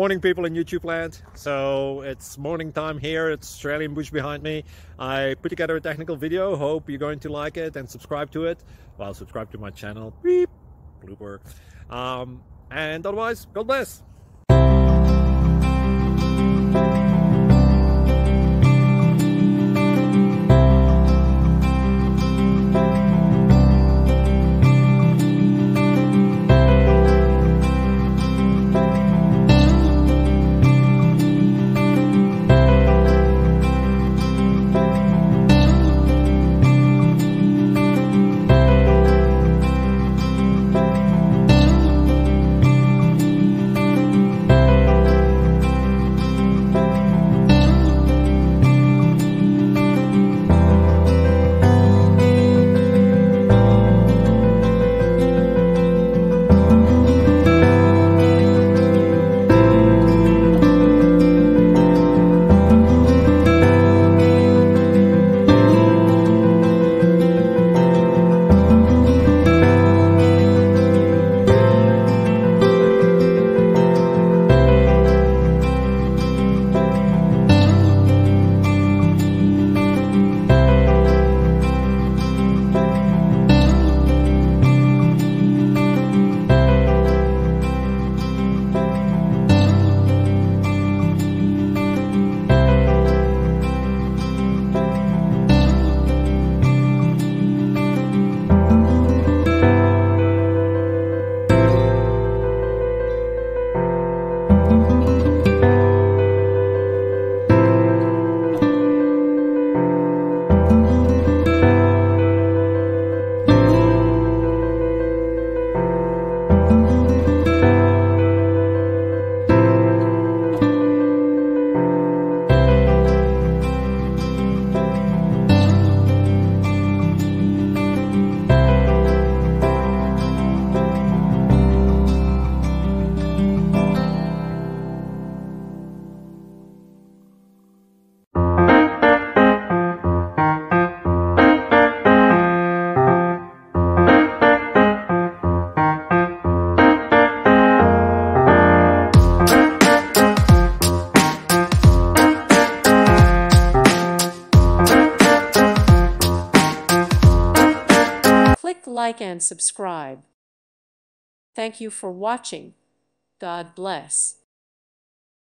Morning, people in YouTube land. So it's morning time here. It's Australian bush behind me. I put together a technical video. Hope you're going to like it and subscribe to it. Well, subscribe to my channel. Beep. Blooper. And otherwise, God bless. Click like and subscribe. Thank you for watching. God bless.